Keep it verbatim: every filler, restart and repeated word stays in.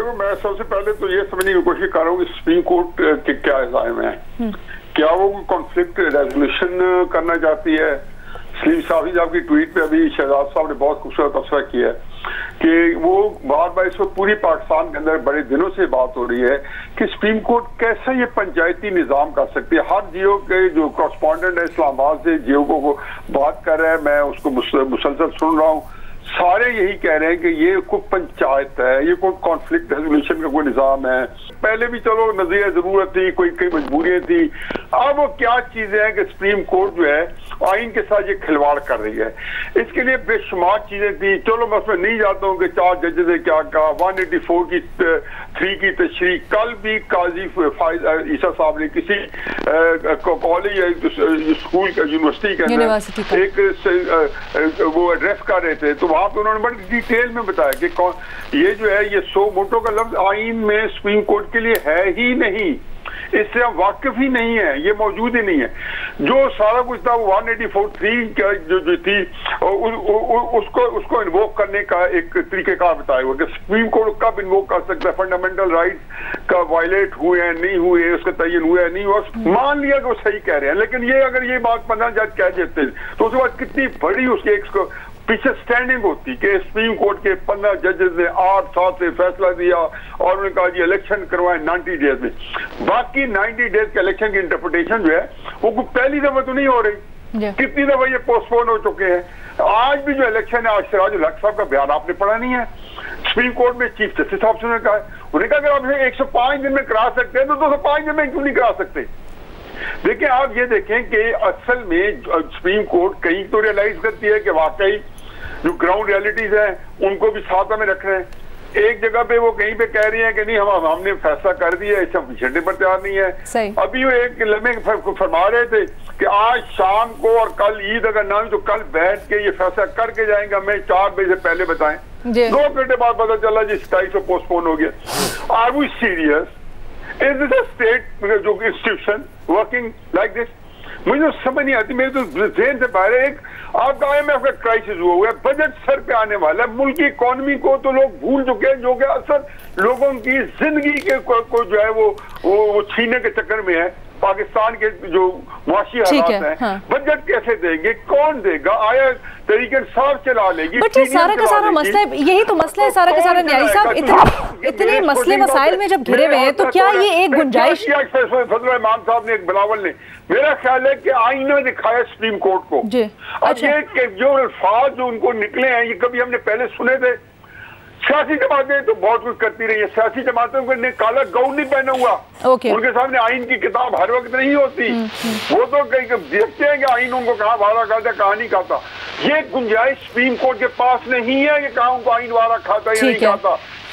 देखो, मैं सबसे पहले तो ये समझने की कोशिश कर रहा हूँ कि सुप्रीम कोर्ट के क्या इल्जाम है। क्या वो कॉन्फ्लिक्ट रेजोल्यूशन करना चाहती है? सलीम साफी साहब की ट्वीट पे अभी शहजाद साहब ने बहुत खूबसूरत तबसरा किया है कि वो बार बार इस वक्त पूरी पाकिस्तान के अंदर बड़े दिनों से बात हो रही है कि सुप्रीम कोर्ट कैसा ये पंचायती निजाम कर सकती है। हर जियो के जो कॉरेस्पॉन्डेंट है इस्लामाबाद से जियो को बात कर रहा है, मैं उसको मुसलसल सुन रहा हूँ, सारे यही कह रहे हैं कि ये कोई पंचायत है, ये कोई कॉन्फ्लिक्ट रेजोल्यूशन का कोई निजाम है। पहले भी चलो नजरिया जरूरत थी, कोई कई मजबूरियां थी, अब वो क्या चीजें हैं कि सुप्रीम कोर्ट जो है आइन के साथ ये खिलवाड़ कर रही है। इसके लिए बेशुमार चीजें थी, चलो मैं उसमें नहीं जाता हूँ कि चार जजेस ने क्या कहा, वन एटी फोर की थ्री की तशरीह, कल भी काजी ईसा साहब ने किसी कॉलेज या स्कूल का यूनिवर्सिटी के अंदर एक वो एड्रेस कर रहे थे, तो वहां पे उन्होंने बड़ी डिटेल में बताया कि कौन ये जो है ये सो मोटो का लफ्ज आइन में सुप्रीम कोर्ट के लिए है ही नहीं, इससे हम वाकिफ ही नहीं है, ये मौजूद ही नहीं है। जो सारा कुछ था वो वन एटी फोर थ्री जो जो थी उ, उ, उ, उसको उसको इन्वोक करने का एक तरीकेकार बताया हुआ कि सुप्रीम कोर्ट कब इन्वोक कर सकता है, फंडामेंटल राइट्स का वायलेट हुए हैं नहीं हुए, उसका तयन हुआ है नहीं हुआ, मान लिया कि वो सही कह रहे हैं। लेकिन ये अगर ये बात पंद्रह जज कह देते तो उसके बाद कितनी बड़ी उसके एक पीछे स्टैंडिंग होती कि सुप्रीम कोर्ट के पंद्रह जजेस ने आठ सात से फैसला दिया और उन्होंने कहा जी इलेक्शन करवाएं नाइन्टी डेज में। बाकी नाइन्टी डेज के इलेक्शन की इंटरप्रिटेशन जो है वो कोई पहली दफा तो नहीं हो रही, कितनी दफा ये पोस्टपोन हो चुके हैं। आज भी जो इलेक्शन है, आज सिराजुल हक साहब का बयान आपने पढ़ा नहीं है, सुप्रीम कोर्ट में चीफ जस्टिस साहब से कहा, उन्होंने कहा अगर आप एक सौ पांच दिन में करा सकते हैं तो दो सौ पांच दिन में क्यों नहीं करा सकते। देखिए आप ये देखें कि असल में सुप्रीम कोर्ट कहीं तो रियलाइज करती है कि वाकई जो ग्राउंड रियलिटीज है उनको भी साथ में रख रहे हैं, एक जगह पे वो कहीं पे कह रही है कि नहीं हम हमने फैसला कर दिया, इससे हम पिछड़ने पर तैयार नहीं है। अभी वो एक लम्हे फरमा रहे थे कि आज शाम को और कल ईद अगर ना हुई तो कल बैठ के ये फैसला करके जाएंगे, हमें चार बजे से पहले बताएं, दो घंटे बाद पता चला जी सताईस को पोस्टपोन हो गया। Are we serious? Is this a state जो इंस्टीट्यूशन वर्किंग लाइक दिस? मुझे तो समझ नहीं आती, मेरे तो जेहन से बाहर एक आपका आई एम एफ का क्राइसिस हुआ हुआ है, बजट सर पे आने वाला है, मुल्क की इकोनॉमी को तो लोग भूल चुके हैं, जो कि असल लोगों की जिंदगी के को, को जो है वो वो, वो छीनने के चक्कर में है। पाकिस्तान के जो मुआशी हालात है, हैं, हाँ। बजट कैसे देंगे, कौन देगा, आया तरीके साफ चला लेगी। बट ये सारा का सारा मसला है, यही तो मसला है सारा का सारा। न्यायी साहब इतने इतने मसले मसाइल में जब घिरे हुए हैं तो क्या ये एक गुंजाइश? फजल इमाम साहब ने, एक बिलावल ने, मेरा ख्याल है कि आईना दिखाया सुप्रीम कोर्ट को। अब अच्छा। ये जो अल्फाज जो उनको निकले हैं ये कभी हमने पहले सुने थे? सियासी जमातें तो बहुत कुछ करती रही है, सियासी जमातों ने काला गाउन नहीं पहना हुआ, okay. उनके सामने आइन की किताब हर वक्त नहीं होती, वो तो कहीं देखते हैं कि आइन उनको कहाँ वारा खाता है कहाँ नहीं खाता। ये गुंजाइश सुप्रीम कोर्ट के पास नहीं है कि कहाँ उनको आइन वारा खाता है या नहीं खाता।